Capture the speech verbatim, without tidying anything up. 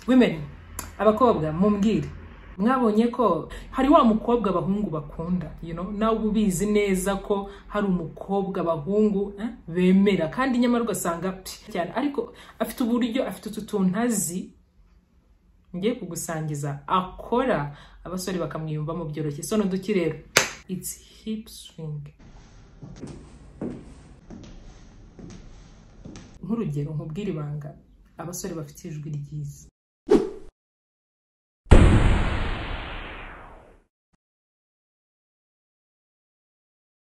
women abakobwa mumbwire mwabonye ko hari wa mukobwa abahungu bakunda, you know, nawe ubizi neza ko hari umukobwa abahungu eh, bemera kandi nyamara ugasanga cyane, ariko afite uburyo, afite utuntazi ngiye kugusangiza akora abasore bakamwiyumvamo byoroshye. So nduki rero, it's hip swing. Nk'urugero nkubwira ibanga abasore bafite ijwi ryiza,